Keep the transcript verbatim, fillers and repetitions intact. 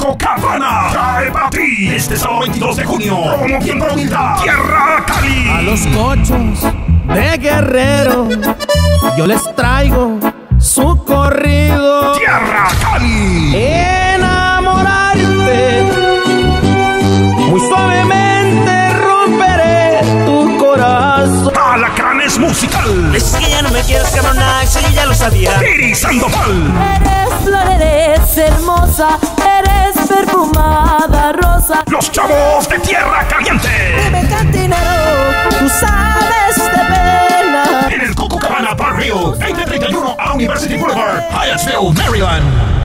Cochabana trae para ti este sábado veintidós de junio, promoviendo la humildad, Tierra Cali. A los cochos de Guerrero yo les traigo su corrido. Tierra Cali. Enamorarte, muy suavemente romperé tu corazón. Alacranes Musical. Es que ya no me quieres, cabrón, eso yo ya lo sabía. Iris Sandoval. Eres flor, eres hermosa, eres perfumada rosa. Los Chavos de Tierra Caliente. Dime, cantinero, tú sabes de pena. En el Cochabana Bar Rio, veinte treinta y uno a University Boulevard, Hyattsville, Maryland.